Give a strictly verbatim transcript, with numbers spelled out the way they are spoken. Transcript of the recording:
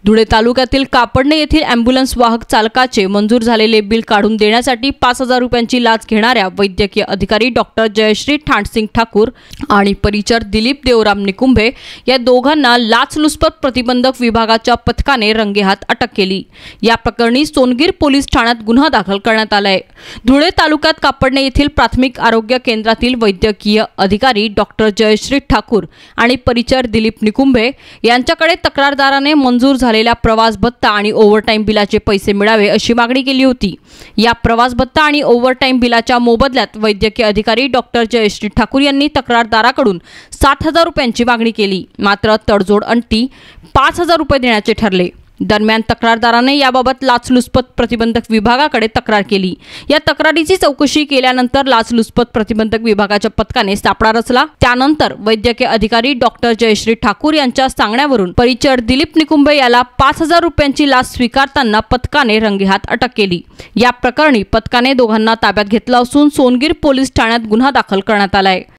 धुळे तालुक्यातील कापडणे येथील ॲम्ब्युलन्स वाहक चालकाचे मंजूर झालेले बिल काढून देण्यासाठी पाच हजार रुपयांची लाच घेणाऱ्या वैद्यकीय अधिकारी डॉक्टर जयश्री ठाणसिंग ठाकूर आणि परिचर दिलीप देवराम निकुंभे या दोघांना लाचलुचपत प्रतिबंधक विभागाच्या पथकाने रंगेहात अटक केली। या प्रकरणी सोनगीर पोलीस ठाण्यात गुन्हा दाखल करण्यात आलाय। धुळे तालुक्यात कापडणे येथील प्राथमिक आरोग्य केंद्रातील वैद्यकीय अधिकारी डॉक्टर जयश्री ठाकूर आणि परिचर दिलीप निकुंभे यांच्याकडे तक्रारदाराने मंजूर झालेल्या प्रवास भत्ता आणि ओव्हरटाइम बिलाचे पैसे मिळावे अशी मागणी केली होती। या प्रवास भत्ता आणि ओव्हरटाइम बिलाच्या मोबदल्यात वैद्यकीय अधिकारी डॉक्टर जयश्री ठाकूर यांनी तक्रारदाराकडून सात हजार रुपयांची मागणी केली, मात्र तडजोड अंती पाच हजार रुपये देण्याचे ठरले। दरम्यान तक्रारदाराने याबाबत लाचलुचपत प्रतिबंधक विभागाकडे तक्रार केली। या तक्रारीची चौकशी केल्यानंतर लाचलुचपत प्रतिबंधक विभागाच्या पथकाने सापळा रचला। त्यानंतर वैद्यकीय अधिकारी डॉक्टर जयश्री ठाकूर यांच्या सांगण्यावरून परिचर दिलीप निकुंभे याला पाच हजार रुपयांची लाच स्वीकारताना पथकाने रंगेहात अटक केली। या प्रकरणी पथकाने दोघांना ताब्यात घेतलं असून सोनगीर पोलीस ठाण्यात गुन्हा दाखल करण्यात आलाय।